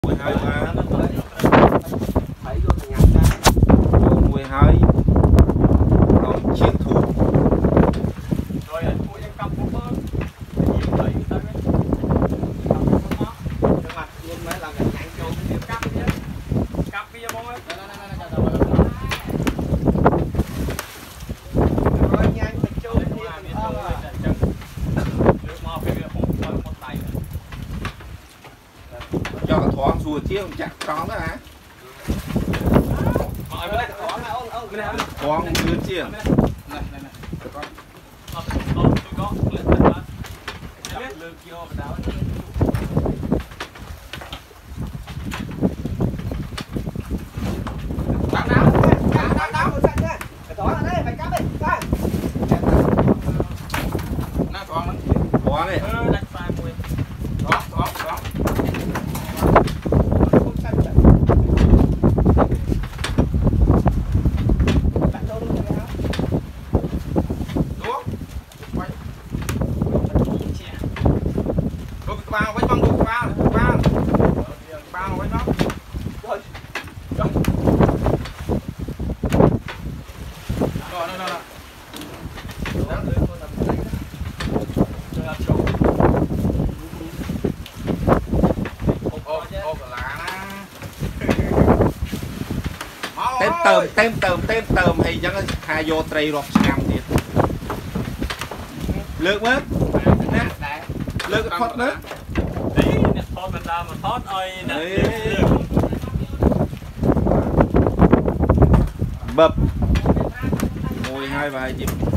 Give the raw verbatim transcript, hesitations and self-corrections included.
mùi hơi mà thấy vô thì ngặt ra vô mùi hơi còn chiến thủ rồi mùi em cầm một bơ nhiều vậy tới cái mặt luôn mới làm cái nhãn vô cái cắp chứ cắp kia bông ấy rồi nhanh mình vô thì cho cái thoáng rùa chiếc chặt con đó hả? Thoáng rùa chiếc thoáng này bao với băng được bao bao bao với nó rồi rồi rồi rồi rồi tem tơm tem tơm tem tơm hay chẳng hai vô tray rọt ngầm thiệt lượt mất lượt thoát nữa thoát mình ta mà thoát ơi bập mùi hai vài chim